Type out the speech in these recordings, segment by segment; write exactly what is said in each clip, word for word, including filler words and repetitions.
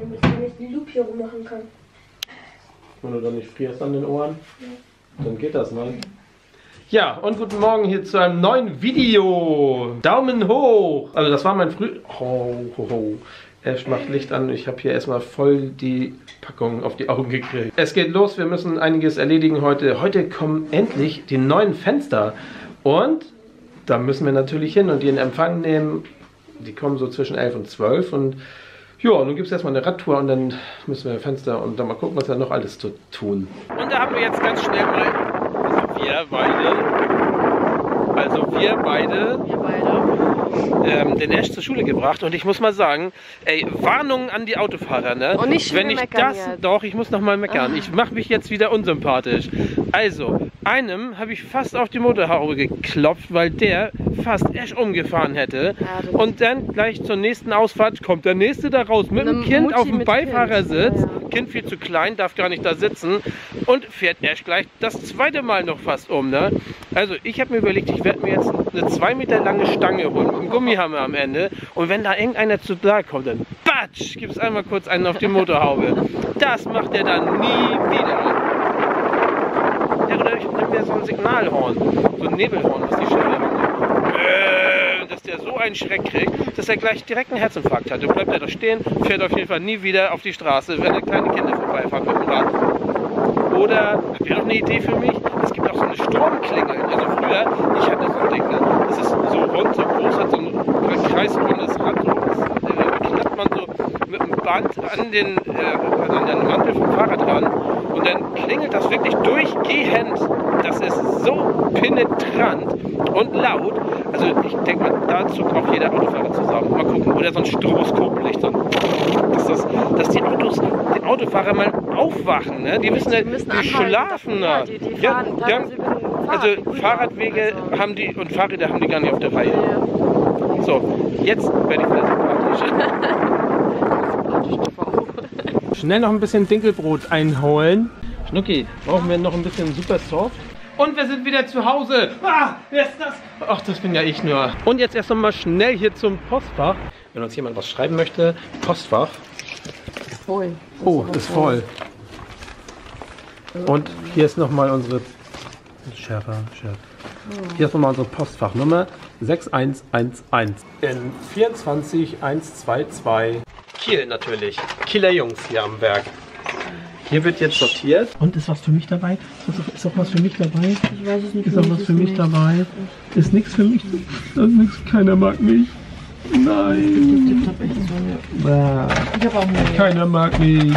damit ich nicht den Loop hier rummachen kann. Wenn du dann nicht frierst an den Ohren, ja. Dann geht das, ne? Ja, und guten Morgen hier zu einem neuen Video. Daumen hoch. Also das war mein Früh... Ho, ho, ho. Ash macht Licht an. Ich habe hier erstmal voll die Packung auf die Augen gekriegt. Es geht los. Wir müssen einiges erledigen heute. Heute kommen endlich die neuen Fenster. Und da müssen wir natürlich hin und die in Empfang nehmen. Die kommen so zwischen elf und zwölf. Und ja, nun gibt es erstmal eine Radtour und dann müssen wir Fenster und dann mal gucken, was da noch alles zu tun. Und da haben wir jetzt ganz schnell mal... Also wir beide... Also wir beide... Wir beide. Ähm, den Ash zur Schule gebracht und ich muss mal sagen, ey, Warnung an die Autofahrer, ne? Und nicht wenn ich das, jetzt. doch, ich muss noch mal meckern. Ah. Ich mache mich jetzt wieder unsympathisch. Also, einem habe ich fast auf die Motorhaube geklopft, weil der fast Ash umgefahren hätte. Ja, und dann gleich zur nächsten Ausfahrt kommt der nächste da raus mit dem Kind auf dem Beifahrersitz. Ja, ja. Kind viel zu klein, darf gar nicht da sitzen und fährt Ash gleich das zweite Mal noch fast um, ne? Also, ich habe mir überlegt, ich werde mir jetzt eine zwei Meter lange Stange holen mit einem Gummihammer am Ende und wenn da irgendeiner zu nahe kommt, dann batsch, gibt es einmal kurz einen auf die Motorhaube. Das macht er dann nie wieder. Ja, oder ich nehme mir so ein Signalhorn, so ein Nebelhorn, was die Schilder haben. Äh, dass der so einen Schreck kriegt, dass er gleich direkt einen Herzinfarkt hat. Und bleibt er da stehen, fährt auf jeden Fall nie wieder auf die Straße, wenn kleine Kinder vorbeifahren mit dem Rad. Oder, habt ihr noch eine Idee für mich? Es gibt auch so eine Sturmklingel. Also früher, ich hatte so ein Ding, ne? Das ist so rund, so groß, hat so ein kreisrundes Rad. So, das äh, knappt man so mit dem Band an den, äh, an den Mantel vom Fahrrad ran. Und dann klingelt das wirklich durchgehend. Das ist so penetrant und laut. Also ich denke mal, da zuckt auch jeder Autofahrer zusammen. Mal gucken. Oder so ein Stroboskoplicht. So, dass, das, dass die Autos, die Autofahrer mal aufwachen. Ne? Die müssen, die, müssen die schlafen. Ja, die, die ja, fahren, ja, also Fahrradwege also. haben die und Fahrräder haben die gar nicht auf der Reihe. Ja. So, jetzt werde ich wieder sympathisch. Schnell noch ein bisschen Dinkelbrot einholen. Schnucki, brauchen wir noch ein bisschen Super Soft? Und wir sind wieder zu Hause. Ah, wer ist das? Ach, das bin ja ich nur. Und jetzt erst noch mal schnell hier zum Postfach. Wenn uns jemand was schreiben möchte, Postfach. Ist voll. Oh, ist voll. Und hier ist noch mal unsere Schärfer, Schärfer. Hier ist noch mal unsere Postfachnummer sechs eins eins eins in vierundzwanzig einhundertzweiundzwanzig. Kiel natürlich. Kieler Jungs hier am Werk. Hier wird jetzt sortiert. Und ist was für mich dabei? Ist auch was für mich dabei? Ich weiß es nicht. Ist auch was für mich dabei? Ist nichts für mich? Das ist nichts. Keiner mag mich. Nein. Ich hab auch nicht. Keiner mag mich.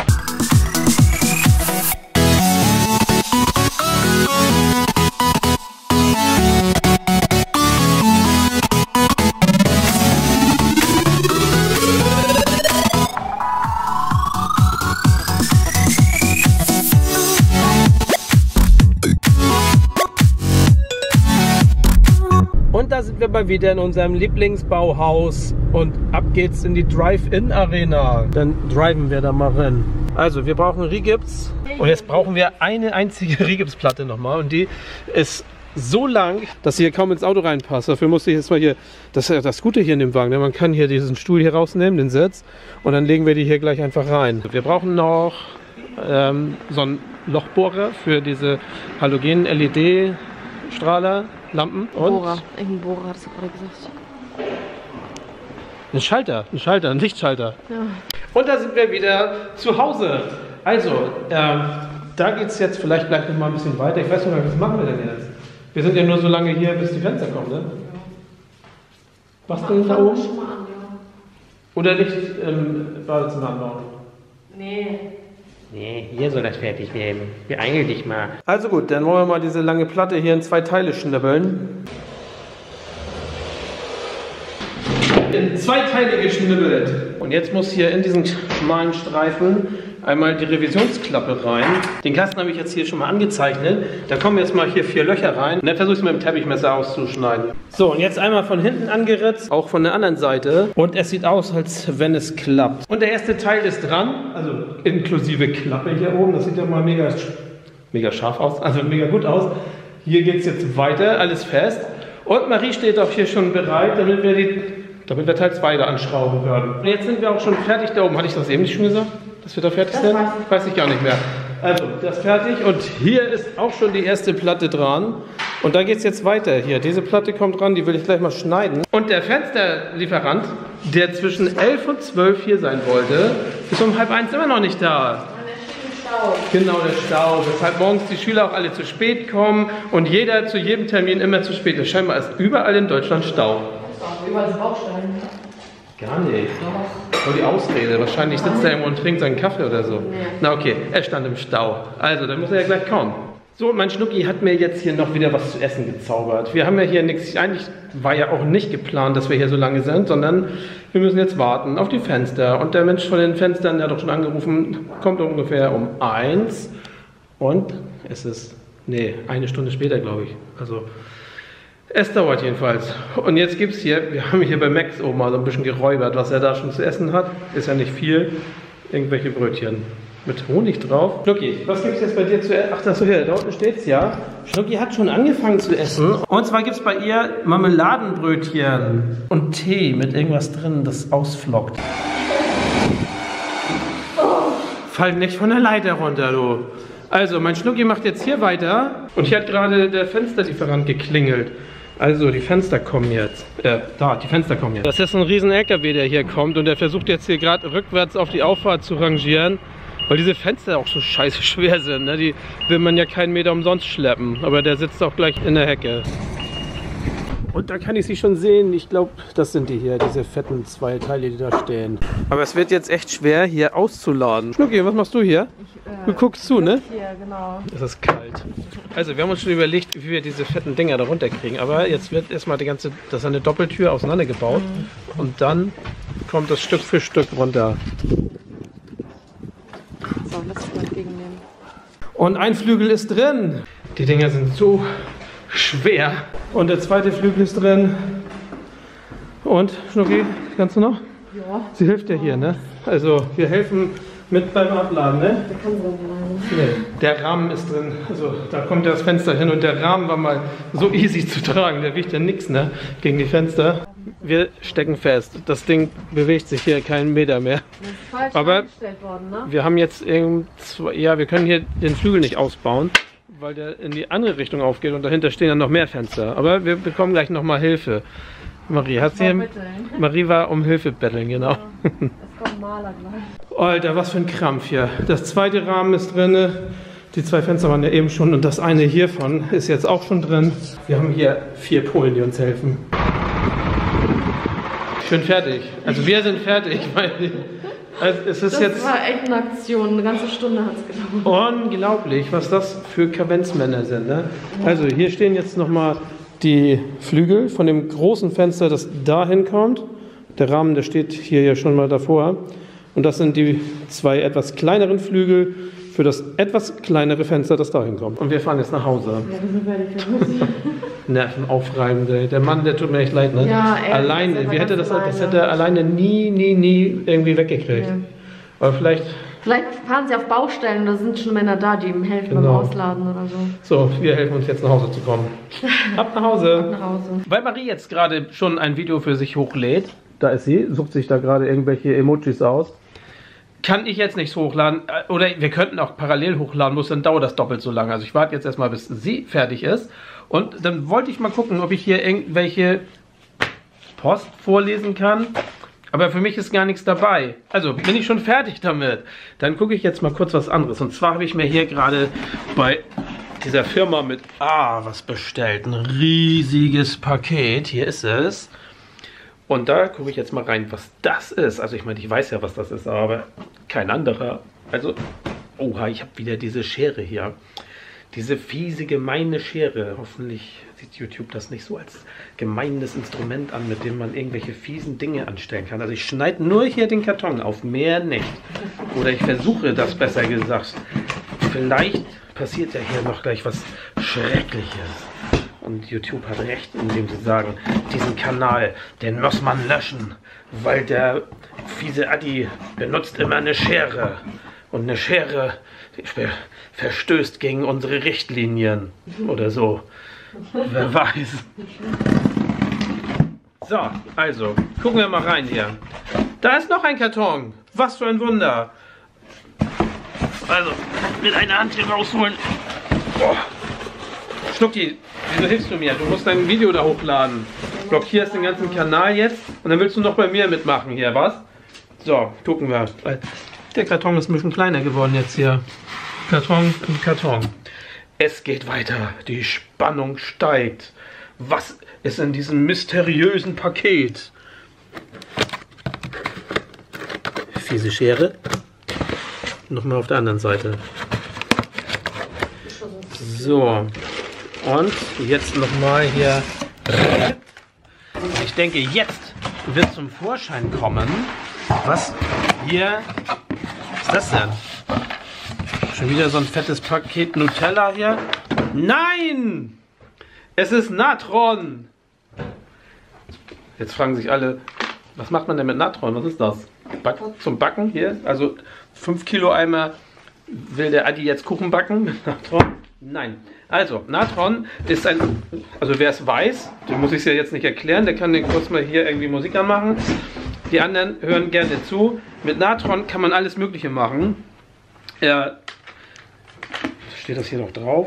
Und da sind wir mal wieder in unserem Lieblingsbauhaus und ab geht's in die Drive-In-Arena. Dann driven wir da mal rein. Also wir brauchen Rigips und jetzt brauchen wir eine einzige Rigipsplatte nochmal und die ist so lang, dass sie hier kaum ins Auto reinpasst. Dafür musste ich jetzt mal hier, das ist das Gute hier in dem Wagen, ne? Man kann hier diesen Stuhl hier rausnehmen, den Sitz, und dann legen wir die hier gleich einfach rein. Wir brauchen noch ähm, so einen Lochbohrer für diese Halogen-L E D-Strahler. Lampen und Bohrer. Irgendein Bohrer hat es gerade gesagt. Ein Schalter, ein Schalter, ein Lichtschalter. Ja. Und da sind wir wieder zu Hause. Also, ähm, da geht es jetzt vielleicht gleich noch mal ein bisschen weiter. Ich weiß nicht mehr, was machen wir denn jetzt? Wir sind ja nur so lange hier, bis die Fenster kommen, ne? Basteln da oben? Oder Licht im Badezimmer anbauen? Nee. Nee, hier soll das fertig werden. Beeil dich mal. Also gut, dann wollen wir mal diese lange Platte hier in zwei Teile schnibbeln. In zwei Teile geschnibbelt. Und jetzt muss hier in diesen schmalen Streifen einmal die Revisionsklappe rein. Den Kasten habe ich jetzt hier schon mal angezeichnet. Da kommen jetzt mal hier vier Löcher rein. Und dann versuche ich es mit dem Teppichmesser auszuschneiden. So, und jetzt einmal von hinten angeritzt, auch von der anderen Seite. Und es sieht aus, als wenn es klappt. Und der erste Teil ist dran, also inklusive Klappe hier oben. Das sieht ja mal mega, mega scharf aus, also mega gut aus. Hier geht es jetzt weiter, alles fest. Und Marie steht auch hier schon bereit, damit wir, die, damit wir Teil zwei da anschrauben werden. Und jetzt sind wir auch schon fertig da oben. Hatte ich das eben nicht schon gesagt? dass wir da fertig Das sind? weiß ich. Weiß ich gar nicht mehr. Also, das ist fertig und hier ist auch schon die erste Platte dran. Und da geht es jetzt weiter hier. Diese Platte kommt dran, die will ich gleich mal schneiden. Und der Fensterlieferant, der zwischen elf und zwölf hier sein wollte, ist um halb eins immer noch nicht da. Genau, der Stau, weshalb morgens die Schüler auch alle zu spät kommen und jeder zu jedem Termin immer zu spät ist. Scheinbar ist überall in Deutschland Stau. Überall sind Baustellen. Gar nicht. Voll die Ausrede. Wahrscheinlich sitzt er irgendwo und trinkt seinen Kaffee oder so. Nee. Na okay, er stand im Stau. Also, dann muss er ja gleich kommen. So, mein Schnucki hat mir jetzt hier noch wieder was zu essen gezaubert. Wir haben ja hier nichts, eigentlich war ja auch nicht geplant, dass wir hier so lange sind, sondern wir müssen jetzt warten auf die Fenster. Und der Mensch von den Fenstern, der hat doch schon angerufen, kommt ungefähr um eins. Und es ist, nee, eine Stunde später, glaube ich. Also, es dauert jedenfalls. Und jetzt gibt es hier, wir haben hier bei Max oben mal so ein bisschen geräubert, was er da schon zu essen hat. Ist ja nicht viel. Irgendwelche Brötchen mit Honig drauf. Schnucki, was gibt es jetzt bei dir zu essen? Ach, das so hier, da unten steht's ja. Schnucki hat schon angefangen zu essen. Und zwar gibt es bei ihr Marmeladenbrötchen und Tee mit irgendwas drin, das ausflockt. Fall nicht von der Leiter runter, du. Also, mein Schnucki macht jetzt hier weiter. Und hier hat gerade der Fensterlieferant geklingelt. Also, die Fenster kommen jetzt. Äh, da, die Fenster kommen jetzt. Das ist ein riesen L K W, der hier kommt. Und der versucht jetzt hier gerade rückwärts auf die Auffahrt zu rangieren. Weil diese Fenster auch so scheiße schwer sind. Ne? Die will man ja keinen Meter umsonst schleppen. Aber der sitzt auch gleich in der Hecke. Und da kann ich sie schon sehen. Ich glaube, das sind die hier, diese fetten zwei Teile, die da stehen. Aber es wird jetzt echt schwer, hier auszuladen. Schnucki, was machst du hier? Ich, äh, Du guckst zu, ne? Hier, genau. Es ist kalt. Also, wir haben uns schon überlegt, wie wir diese fetten Dinger da runterkriegen. Aber jetzt wird erstmal die ganze, das ist eine Doppeltür auseinandergebaut. Mhm. Und dann kommt das Stück für Stück runter. So, lass ich mal entgegennehmen. Und ein Flügel ist drin. Die Dinger sind so schwer. Und der zweite Flügel ist drin. Und, Schnucki, kannst du noch? Ja. Sie hilft ja hier, ne? Also, wir helfen mit beim Abladen, ne? Der kann so alleine. Nee, der Rahmen ist drin. Also, da kommt das Fenster hin und der Rahmen war mal so easy zu tragen. Der wiegt ja nichts, ne? Gegen die Fenster. Wir stecken fest. Das Ding bewegt sich hier keinen Meter mehr. Das ist falsch Aber eingestellt worden, ne? wir haben jetzt irgend zwei, ja, wir können hier den Flügel nicht ausbauen, weil der in die andere Richtung aufgeht und dahinter stehen dann noch mehr Fenster. Aber wir bekommen gleich nochmal Hilfe. Marie hat sie. Marie war um Hilfe betteln, genau. Ja, es kommt Maler gleich. Alter, was für ein Krampf hier. Das zweite Rahmen ist drin. Die zwei Fenster waren ja eben schon und das eine hiervon ist jetzt auch schon drin. Wir haben hier vier Polen, die uns helfen. Schön fertig. Also wir sind fertig. Weil also es ist Das jetzt war echt eine Aktion. Eine ganze Stunde hat es gedauert. unglaublich, was das für Kavenzmänner sind. Ne? Also hier stehen jetzt nochmal die Flügel von dem großen Fenster, das dahin kommt. Der Rahmen, der steht hier ja schon mal davor. Und das sind die zwei etwas kleineren Flügel für das etwas kleinere Fenster, das dahin kommt. Und wir fahren jetzt nach Hause. Ja, wir sind fertig. Nervenaufreibend, ey. Der Mann, der tut mir echt leid, ne? Ja, ey, alleine. Wie hätte das, alleine. das hätte er alleine nie, nie, nie irgendwie weggekriegt. Ja. Aber vielleicht, Vielleicht fahren sie auf Baustellen, da sind schon Männer da, die ihm helfen Genau. beim Ausladen oder so. so, wir helfen uns jetzt nach Hause zu kommen. Ab nach Hause. Nach Hause. Weil Marie jetzt gerade schon ein Video für sich hochlädt, da ist sie, sucht sich da gerade irgendwelche Emojis aus. Kann ich jetzt nichts hochladen, oder wir könnten auch parallel hochladen, bloß dann dauert das doppelt so lange. Also ich warte jetzt erstmal, bis sie fertig ist. Und dann wollte ich mal gucken, ob ich hier irgendwelche Post vorlesen kann. Aber für mich ist gar nichts dabei. Also bin ich schon fertig damit. Dann gucke ich jetzt mal kurz was anderes. Und zwar habe ich mir hier gerade bei dieser Firma mit Ah was bestellt. Ein riesiges Paket. Hier ist es. Und da gucke ich jetzt mal rein, was das ist. Also ich meine, ich weiß ja, was das ist, aber kein anderer. Also, oha, ich habe wieder diese Schere hier. Diese fiese, gemeine Schere. Hoffentlich sieht YouTube das nicht so als gemeines Instrument an, mit dem man irgendwelche fiesen Dinge anstellen kann. Also ich schneide nur hier den Karton auf, mehr nicht. Oder ich versuche das, besser gesagt. Vielleicht passiert ja hier noch gleich was Schreckliches. Und YouTube hat recht, indem sie sagen, diesen Kanal, den muss man löschen, weil der fiese Addi benutzt immer eine Schere. Und eine Schere verstößt gegen unsere Richtlinien oder so. Wer weiß. So, also, gucken wir mal rein hier. Da ist noch ein Karton. Was für ein Wunder. Also, mit einer Hand hier rausholen. Oh. Schnucki, wieso hilfst du mir? Du musst dein Video da hochladen. Blockierst den ganzen Kanal jetzt und dann willst du noch bei mir mitmachen hier, was? So, gucken wir. Der Karton ist ein bisschen kleiner geworden jetzt hier. Karton und Karton. Es geht weiter. Die Spannung steigt. Was ist in diesem mysteriösen Paket? Fiese Schere. Nochmal auf der anderen Seite. So. Und jetzt nochmal hier. Ich denke, jetzt wird zum Vorschein kommen, was hier. Was ist das denn? Schon wieder so ein fettes Paket Nutella hier. Nein! Es ist Natron! Jetzt fragen sich alle, was macht man denn mit Natron? Was ist das? Back zum Backen hier? Also fünf Kilo Eimer. Will der Adi jetzt Kuchen backen mit Natron? Nein. Also, Natron ist ein, also wer es weiß, dem muss ich es ja jetzt nicht erklären, der kann den kurz mal hier irgendwie Musik anmachen. Die anderen hören gerne zu. Mit Natron kann man alles Mögliche machen. Ja, steht das hier noch drauf?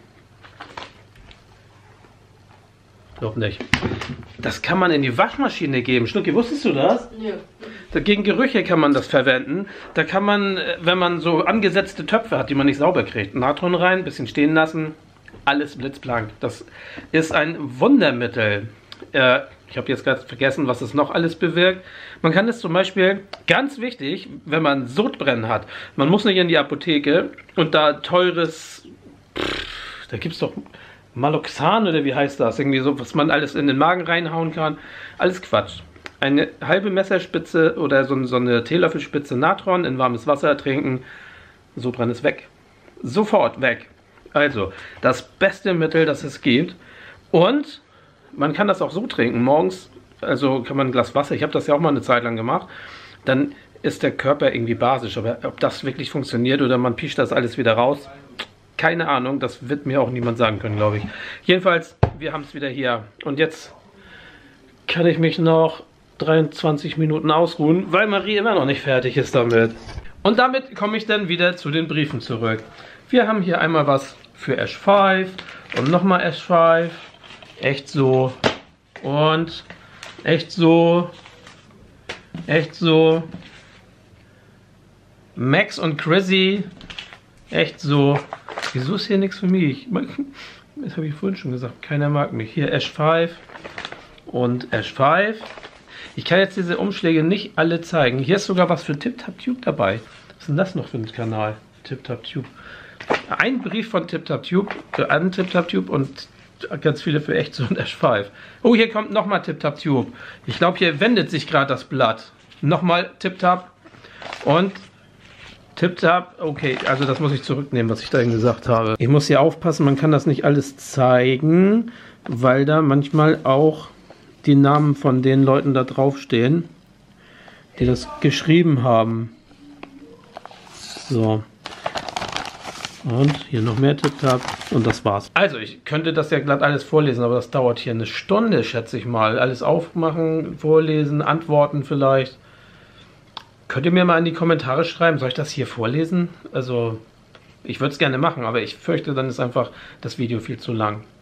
Doch nicht. Das kann man in die Waschmaschine geben. Schnucki, wusstest du das? Ja. Gegen Gerüche kann man das verwenden. Da kann man, wenn man so angesetzte Töpfe hat, die man nicht sauber kriegt, Natron rein, ein bisschen stehen lassen, alles blitzblank. Das ist ein Wundermittel. Äh, ich habe jetzt gerade vergessen, was es noch alles bewirkt. Man kann es zum Beispiel, ganz wichtig, wenn man Sodbrennen hat, man muss nicht in die Apotheke und da teures, pff, da gibt es doch Maloxan oder wie heißt das? Irgendwie so, was man alles in den Magen reinhauen kann. Alles Quatsch. Eine halbe Messerspitze oder so, so eine Teelöffelspitze Natron in warmes Wasser trinken. Sodbrennen ist weg. Sofort weg. Also, das beste Mittel, das es gibt. Und man kann das auch so trinken. Morgens, also kann man ein Glas Wasser, ich habe das ja auch mal eine Zeit lang gemacht, dann ist der Körper irgendwie basisch. Aber ob das wirklich funktioniert oder man pischt das alles wieder raus, keine Ahnung, das wird mir auch niemand sagen können, glaube ich. Jedenfalls, wir haben es wieder hier. Und jetzt kann ich mich noch dreiundzwanzig Minuten ausruhen, weil Marie immer noch nicht fertig ist damit. Und damit komme ich dann wieder zu den Briefen zurück. Wir haben hier einmal was für Ash fünf und nochmal Ash fünf. Echt so. Und echt so. Echt so. Max und Chrissy. Echt so. Wieso ist hier nichts für mich? Das habe ich vorhin schon gesagt. Keiner mag mich. Hier Ash fünf und Ash fünf. Ich kann jetzt diese Umschläge nicht alle zeigen. Hier ist sogar was für TipTapTube dabei. Was ist denn das noch für ein Kanal? TipTapTube. Ein Brief von TipTapTube äh, an TipTapTube und ganz viele für Echt so und Ash fünf. Oh, hier kommt nochmal TipTapTube. Ich glaube, hier wendet sich gerade das Blatt. Nochmal TipTap und TipTap. Okay, also das muss ich zurücknehmen, was ich da eben gesagt habe. Ich muss hier aufpassen, man kann das nicht alles zeigen, weil da manchmal auch die Namen von den Leuten da drauf stehen, die das geschrieben haben. So. Und hier noch mehr TipTap und das war's. Also ich könnte das ja glatt alles vorlesen, aber das dauert hier eine Stunde, schätze ich mal. Alles aufmachen, vorlesen, antworten vielleicht. Könnt ihr mir mal in die Kommentare schreiben, soll ich das hier vorlesen? Also ich würde es gerne machen, aber ich fürchte, dann ist einfach das Video viel zu lang.